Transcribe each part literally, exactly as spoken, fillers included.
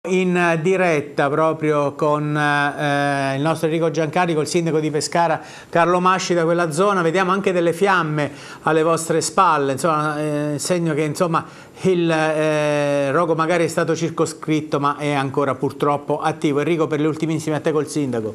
In diretta proprio con eh, il nostro Enrico Giancarico, il sindaco di Pescara Carlo Masci da quella zona. Vediamo anche delle fiamme alle vostre spalle, insomma, eh, segno che insomma il eh, rogo magari è stato circoscritto ma è ancora purtroppo attivo. Enrico, per le ultimissime a te col sindaco.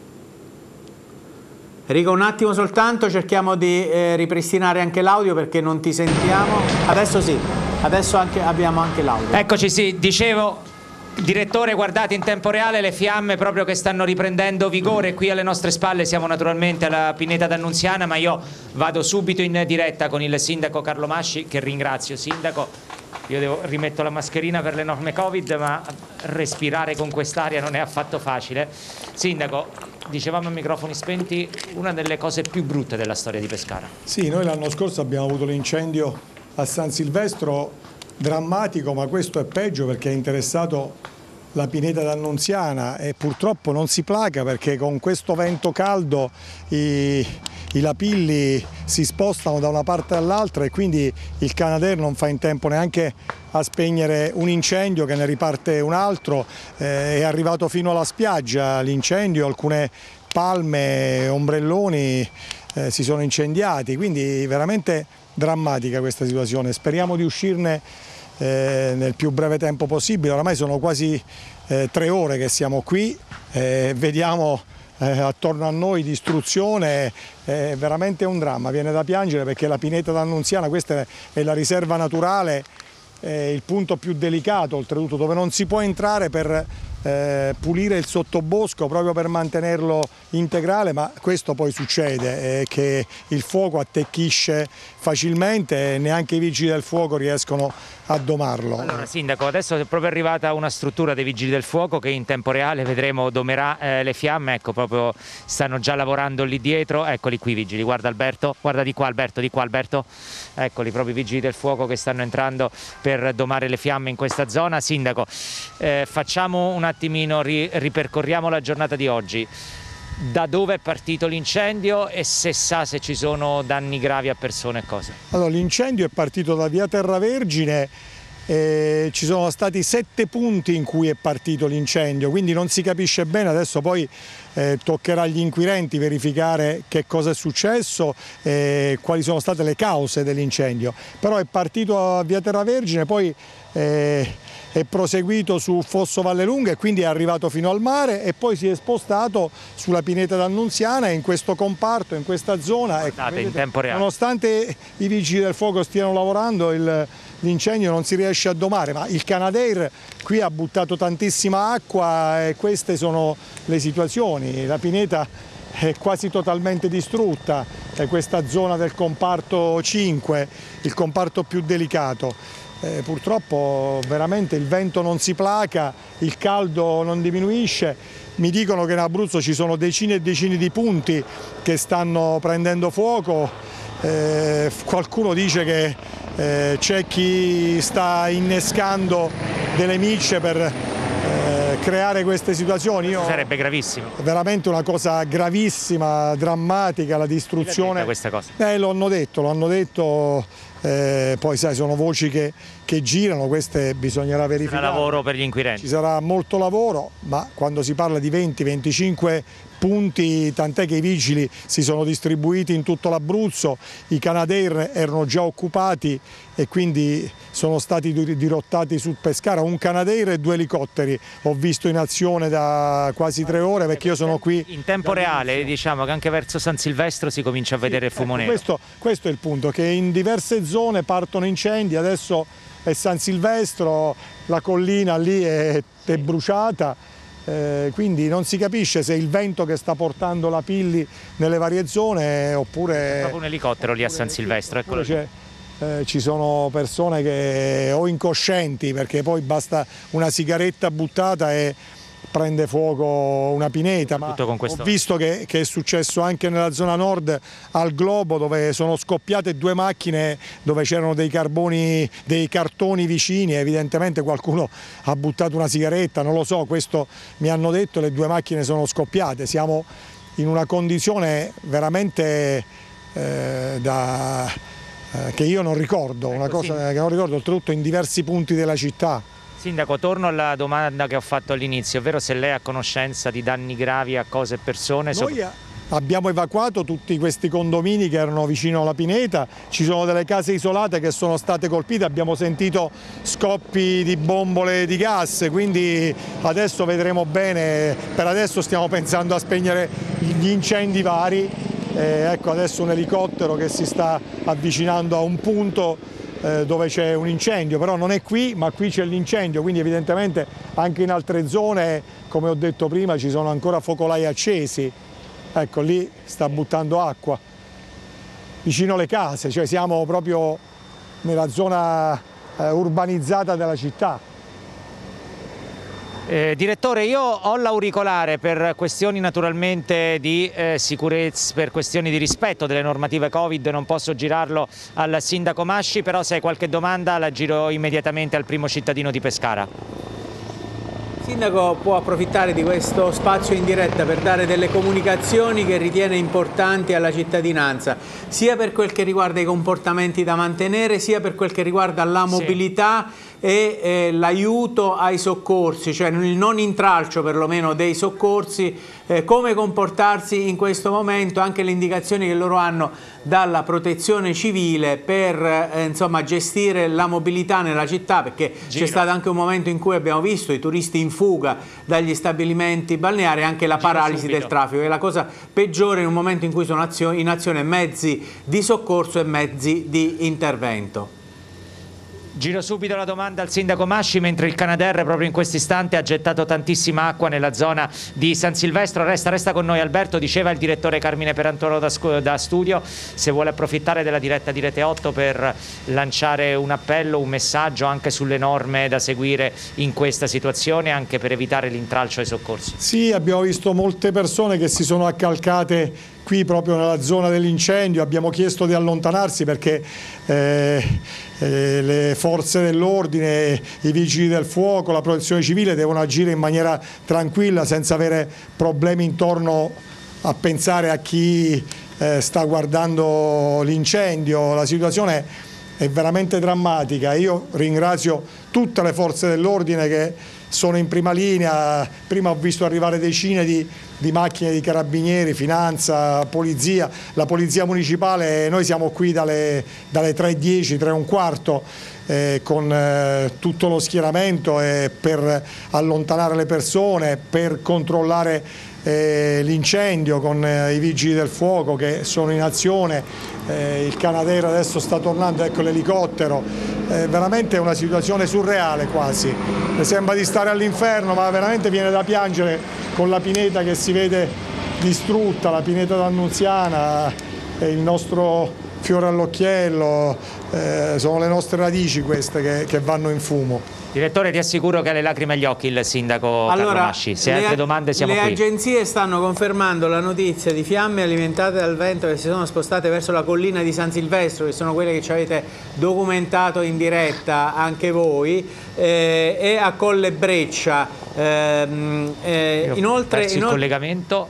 Enrico, un attimo soltanto, cerchiamo di eh, ripristinare anche l'audio perché non ti sentiamo. Adesso sì, adesso anche, abbiamo anche l'audio. Eccoci, sì, dicevo... Direttore, guardate in tempo reale le fiamme proprio che stanno riprendendo vigore qui alle nostre spalle. Siamo naturalmente alla Pineta d'Annunziana, ma io vado subito in diretta con il sindaco Carlo Masci, che ringrazio. Sindaco, io devo, rimetto la mascherina per le norme Covid, ma respirare con quest'aria non è affatto facile. Sindaco, dicevamo a microfoni spenti, una delle cose più brutte della storia di Pescara. Sì, noi l'anno scorso abbiamo avuto l'incendio a San Silvestro, drammatico, ma questo è peggio perché è interessato la Pineta d'Annunziana e purtroppo non si placa perché con questo vento caldo i, i lapilli si spostano da una parte all'altra e quindi il Canadair non fa in tempo neanche a spegnere un incendio che ne riparte un altro. Eh, è arrivato fino alla spiaggia l'incendio, alcune palme, ombrelloni eh, si sono incendiati, quindi veramente drammatica questa situazione. Speriamo di uscirne eh, nel più breve tempo possibile. Oramai sono quasi eh, tre ore che siamo qui, eh, vediamo eh, attorno a noi distruzione, è veramente un dramma, viene da piangere perché la Pineta d'Annunziana, questa è la riserva naturale, è il punto più delicato oltretutto, dove non si può entrare per Eh, pulire il sottobosco proprio per mantenerlo integrale, ma questo poi succede, eh, che il fuoco attecchisce facilmente e neanche i vigili del fuoco riescono a domarlo. Allora sindaco, adesso è proprio arrivata una struttura dei vigili del fuoco che in tempo reale vedremo domerà eh, le fiamme. Ecco, proprio stanno già lavorando lì dietro, eccoli qui i vigili, guarda Alberto, guarda di qua Alberto, di qua Alberto, eccoli proprio i vigili del fuoco che stanno entrando per domare le fiamme in questa zona. Sindaco, eh, facciamo un attimino, ri, ripercorriamo la giornata di oggi. Da dove è partito l'incendio e se sa se ci sono danni gravi a persone e cose? Allora, l'incendio è partito da via Terravergine, eh, ci sono stati sette punti in cui è partito l'incendio, quindi non si capisce bene, adesso poi eh, toccherà agli inquirenti verificare che cosa è successo e quali sono state le cause dell'incendio. Però è partito a via Terravergine, poi eh, è proseguito su Fosso Vallelunga e quindi è arrivato fino al mare e poi si è spostato sulla Pineta d'Annunziana e in questo comparto, in questa zona. Ecco, vedete, in tempo reale. Nonostante i vigili del fuoco stiano lavorando, l'incendio non si riesce a domare, ma il Canadair qui ha buttato tantissima acqua e queste sono le situazioni. La Pineta è quasi totalmente distrutta, è questa zona del comparto cinque, il comparto più delicato. Eh, purtroppo veramente il vento non si placa, il caldo non diminuisce. Mi dicono che in Abruzzo ci sono decine e decine di punti che stanno prendendo fuoco, eh, qualcuno dice che eh, c'è chi sta innescando delle micce per eh, creare queste situazioni. Io, sarebbe gravissimo. È veramente una cosa gravissima, drammatica la distruzione. Questa cosa? Eh, lo hanno detto, lo hanno detto. Eh, poi sai, sono voci che, che girano, queste bisognerà verificare. Ci sarà lavoro per gli inquirenti. Ci sarà molto lavoro, ma quando si parla di venti venticinque punti, tant'è che i vigili si sono distribuiti in tutto l'Abruzzo, i Canadair erano già occupati e quindi sono stati dirottati sul Pescara, un Canadair e due elicotteri ho visto in azione da quasi tre ore perché io sono qui. In tempo reale diciamo che anche verso San Silvestro si comincia a vedere il fumo nero. Questo, questo è il punto, che in diverse zone partono incendi, adesso è San Silvestro, la collina lì è, è bruciata. Eh, quindi non si capisce se è il vento che sta portando la pilli nelle varie zone oppure... C'è proprio un elicottero lì a San Silvestro, eccolo lì. Eh, ci sono persone che o incoscienti perché poi basta una sigaretta buttata e prende fuoco una pineta, ma con questo... ho visto che, che è successo anche nella zona nord al Globo, dove sono scoppiate due macchine dove c'erano dei carboni, dei cartoni vicini, evidentemente qualcuno ha buttato una sigaretta, non lo so, questo mi hanno detto, le due macchine sono scoppiate, siamo in una condizione veramente eh, da, eh, che io non ricordo, una cosa che non ricordo, oltretutto in diversi punti della città. Sindaco, torno alla domanda che ho fatto all'inizio, ovvero se lei è a conoscenza di danni gravi a cose e persone. Noi abbiamo evacuato tutti questi condomini che erano vicino alla pineta, ci sono delle case isolate che sono state colpite, abbiamo sentito scoppi di bombole di gas, quindi adesso vedremo bene, per adesso stiamo pensando a spegnere gli incendi vari, eh, ecco adesso un elicottero che si sta avvicinando a un punto eh, dove c'è un incendio, però non è qui, ma qui c'è l'incendio, quindi evidentemente anche in altre zone, come ho detto prima, ci sono ancora focolai accesi. Ecco, lì sta buttando acqua, vicino alle case, cioè siamo proprio nella zona eh, urbanizzata della città. Eh, direttore, io ho l'auricolare per questioni naturalmente di eh, sicurezza, per questioni di rispetto delle normative Covid, non posso girarlo al sindaco Masci, però se hai qualche domanda la giro immediatamente al primo cittadino di Pescara. Il sindaco può approfittare di questo spazio in diretta per dare delle comunicazioni che ritiene importanti alla cittadinanza, sia per quel che riguarda i comportamenti da mantenere, sia per quel che riguarda la mobilità sì. e eh, l'aiuto ai soccorsi, cioè il non intralcio perlomeno dei soccorsi, eh, come comportarsi in questo momento, anche le indicazioni che loro hanno dalla protezione civile per eh, insomma, gestire la mobilità nella città, perché c'è stato anche un momento in cui abbiamo visto i turisti in fuga dagli stabilimenti balneari, anche la Giro paralisi subito. del traffico, è la cosa peggiore in un momento in cui sono in azione mezzi di soccorso e mezzi di intervento. Giro subito la domanda al sindaco Masci, mentre il Canadair proprio in questo istante ha gettato tantissima acqua nella zona di San Silvestro. Resta, resta con noi Alberto, diceva il direttore Carmine Perantoro da, da studio, se vuole approfittare della diretta di Rete otto per lanciare un appello, un messaggio anche sulle norme da seguire in questa situazione, anche per evitare l'intralcio ai soccorsi. Sì, abbiamo visto molte persone che si sono accalcate qui proprio nella zona dell'incendio, abbiamo chiesto di allontanarsi perché eh, eh, le forze dell'ordine, i vigili del fuoco, la protezione civile devono agire in maniera tranquilla senza avere problemi intorno a pensare a chi eh, sta guardando l'incendio. La situazione è veramente drammatica, io ringrazio tutte le forze dell'ordine che sono in prima linea, prima ho visto arrivare decine di, di macchine di carabinieri, finanza, polizia, la polizia municipale, noi siamo qui dalle, dalle tre e dieci, tre e un quarto eh, con eh, tutto lo schieramento eh, per allontanare le persone, per controllare eh, l'incendio con eh, i vigili del fuoco che sono in azione, eh, il Canadair adesso sta tornando, ecco l'elicottero, eh, veramente è una situazione surreale quasi, mi sembra di stare all'inferno, ma veramente viene da piangere con la pineta che si vede distrutta, la pineta d'Annunziana, e il nostro fiore all'occhiello, eh, sono le nostre radici queste che, che vanno in fumo. Direttore, ti assicuro che ha le lacrime agli occhi il sindaco allora, Carlo Masci, se hai altre domande siamo le qui. Le agenzie stanno confermando la notizia di fiamme alimentate dal vento che si sono spostate verso la collina di San Silvestro, che sono quelle che ci avete documentato in diretta anche voi, eh, e a Colle Breccia. Eh, eh, inoltre, il inoltre, collegamento.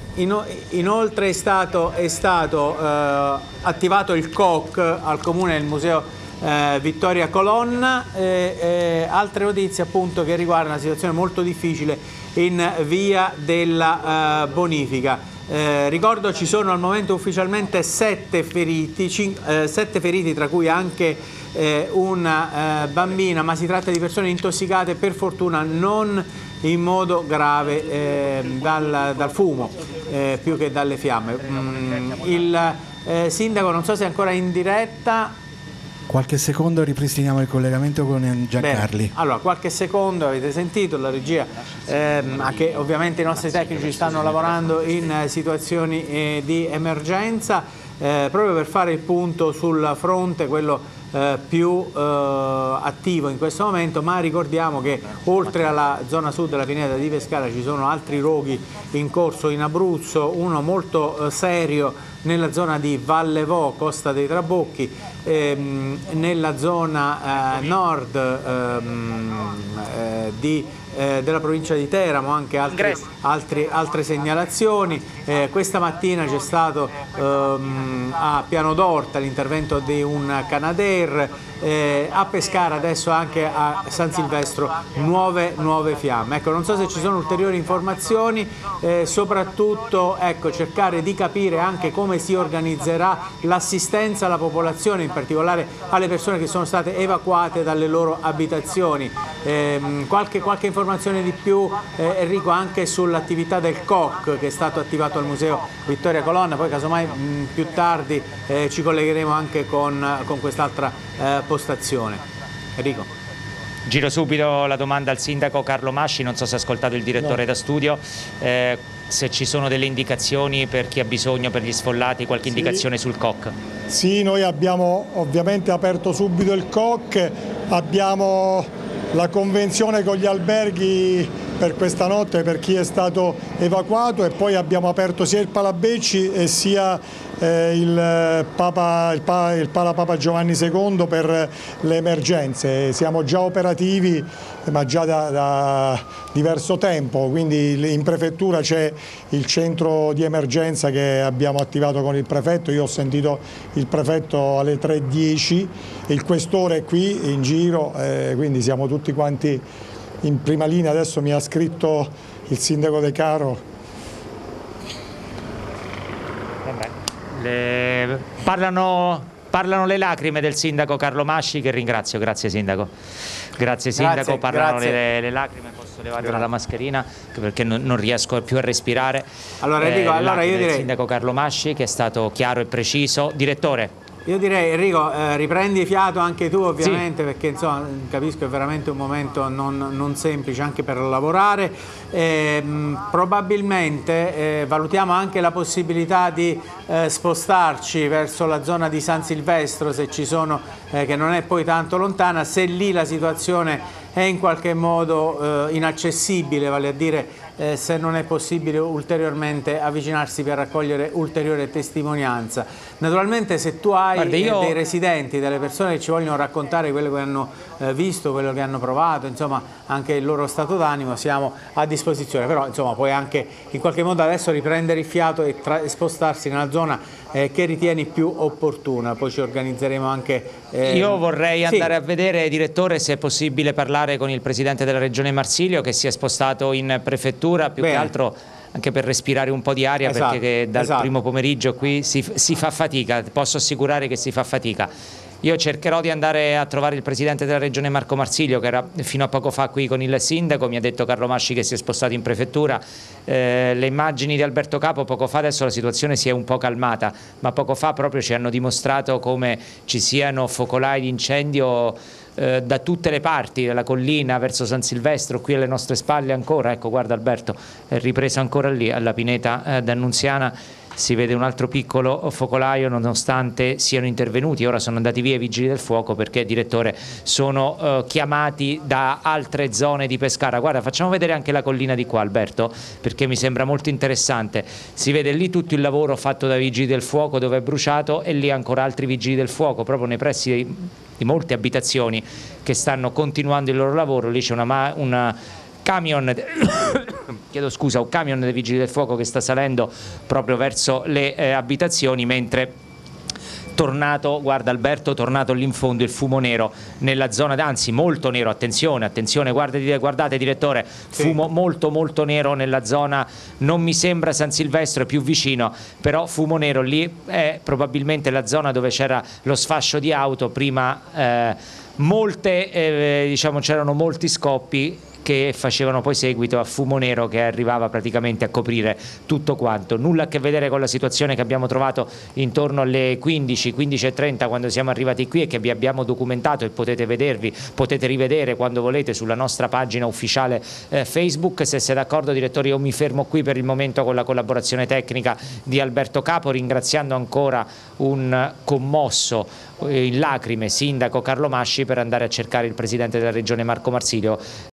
Inoltre è stato, è stato eh, attivato il C O C al comune del museo Eh, Vittoria Colonna, eh, eh, altre notizie appunto che riguardano una situazione molto difficile in via della eh, bonifica. Eh, ricordo ci sono al momento ufficialmente sette feriti, eh, sette feriti tra cui anche eh, una eh, bambina, ma si tratta di persone intossicate per fortuna non in modo grave eh, dal, dal fumo eh, più che dalle fiamme. Mm, il eh, sindaco non so se è ancora in diretta. Qualche secondo ripristiniamo il collegamento con Giancarli. Bene. Allora, qualche secondo, avete sentito la regia, ehm, anche ovviamente i nostri tecnici stanno lavorando in eh, situazioni eh, di emergenza, eh, proprio per fare il punto sul fronte, quello eh, più eh, attivo in questo momento, ma ricordiamo che oltre alla zona sud della pineta di Pescara ci sono altri roghi in corso in Abruzzo, uno molto eh, serio nella zona di Valle Vo, Costa dei Trabocchi, ehm, nella zona eh, nord ehm, eh, di, eh, della provincia di Teramo, anche altri, altri, altre segnalazioni. Eh, questa mattina c'è stato ehm, a Piano d'Orta l'intervento di un Canadair, per eh, a Pescara, adesso anche a San Silvestro, nuove, nuove fiamme. Ecco, non so se ci sono ulteriori informazioni, eh, soprattutto ecco, cercare di capire anche come si organizzerà l'assistenza alla popolazione, in particolare alle persone che sono state evacuate dalle loro abitazioni. Eh, qualche, qualche informazione di più, eh, Enrico, anche sull'attività del C O C che è stato attivato al Museo Vittoria Colonna, poi casomai mh, più tardi eh, ci collegheremo anche con, con quest'altra eh, postazione. Enrico. Giro subito la domanda al sindaco Carlo Masci, non so se ha ascoltato il direttore no. da studio, eh, se ci sono delle indicazioni per chi ha bisogno, per gli sfollati, qualche sì. indicazione sul C O C. Sì, noi abbiamo ovviamente aperto subito il C O C, abbiamo la convenzione con gli alberghi per questa notte per chi è stato evacuato, e poi abbiamo aperto sia il Palabecci e sia eh, il, Papa, il, pa, il Pala Papa Giovanni secondo per le emergenze. Siamo già operativi ma già da, da diverso tempo, quindi in prefettura c'è il centro di emergenza che abbiamo attivato con il prefetto. Io ho sentito il prefetto alle tre e dieci, il questore è qui in giro, eh, quindi siamo tutti quanti in prima linea. Adesso mi ha scritto il sindaco De Caro. Vabbè. Le... Parlano, parlano le lacrime del sindaco Carlo Masci, che ringrazio. Grazie sindaco. Grazie sindaco, grazie, parlano grazie. Le, le lacrime. Posso levare la mascherina perché non, non riesco più a respirare. Allora, Enrico, eh, allora io direi... del sindaco Carlo Masci, che è stato chiaro e preciso. Direttore. Io direi, Enrico, eh, riprendi fiato anche tu ovviamente, sì. perché insomma capisco è veramente un momento non, non semplice anche per lavorare. Eh, probabilmente eh, valutiamo anche la possibilità di eh, spostarci verso la zona di San Silvestro, se ci sono, eh, che non è poi tanto lontana, se lì la situazione è in qualche modo eh, inaccessibile, vale a dire eh, se non è possibile ulteriormente avvicinarsi per raccogliere ulteriore testimonianza. Naturalmente se tu hai Guarda, io... dei residenti, delle persone che ci vogliono raccontare quello che hanno eh, visto, quello che hanno provato, insomma anche il loro stato d'animo, siamo a disposizione, però insomma puoi anche in qualche modo adesso riprendere il fiato e, e spostarsi nella zona eh, che ritieni più opportuna, poi ci organizzeremo anche... Eh... Io vorrei andare sì. a vedere, direttore, se è possibile parlare con il presidente della regione Marsilio, che si è spostato in prefettura, più Bene. che altro anche per respirare un po' di aria, esatto, perché dal esatto. primo pomeriggio qui si, si fa fatica, posso assicurare che si fa fatica. Io cercherò di andare a trovare il presidente della regione Marco Marsilio, che era fino a poco fa qui con il sindaco. Mi ha detto Carlo Masci che si è spostato in prefettura. Eh, le immagini di Alberto Capo poco fa, adesso la situazione si è un po' calmata, ma poco fa proprio ci hanno dimostrato come ci siano focolai di incendio eh, da tutte le parti della collina verso San Silvestro, qui alle nostre spalle ancora. Ecco, guarda Alberto, è ripresa ancora lì alla pineta eh, d'Annunziana. Si vede un altro piccolo focolaio, nonostante siano intervenuti. Ora sono andati via i vigili del fuoco perché, direttore, sono eh, chiamati da altre zone di Pescara. Guarda, facciamo vedere anche la collina di qua, Alberto, perché mi sembra molto interessante. Si vede lì tutto il lavoro fatto dai vigili del fuoco dove è bruciato, e lì ancora altri vigili del fuoco proprio nei pressi di, di molte abitazioni che stanno continuando il loro lavoro. Lì c'è una, una camion chiedo scusa, un camion dei vigili del fuoco che sta salendo proprio verso le eh, abitazioni, mentre tornato, guarda Alberto, tornato lì in fondo il fumo nero nella zona, anzi molto nero, attenzione, attenzione, guardate, guardate direttore, fumo sì. molto molto nero nella zona, non mi sembra San Silvestro, è più vicino, però fumo nero lì, è probabilmente la zona dove c'era lo sfascio di auto, prima eh, molte, eh, diciamo c'erano molti scoppi che facevano poi seguito a fumo nero che arrivava praticamente a coprire tutto quanto. Nulla a che vedere con la situazione che abbiamo trovato intorno alle quindici, quindici e trenta quando siamo arrivati qui, e che vi abbiamo documentato e potete vedervi, potete rivedere quando volete sulla nostra pagina ufficiale eh, Facebook. Se sei d'accordo, direttore, io mi fermo qui per il momento con la collaborazione tecnica di Alberto Capo, ringraziando ancora un commosso in lacrime sindaco Carlo Masci, per andare a cercare il presidente della regione Marco Marsilio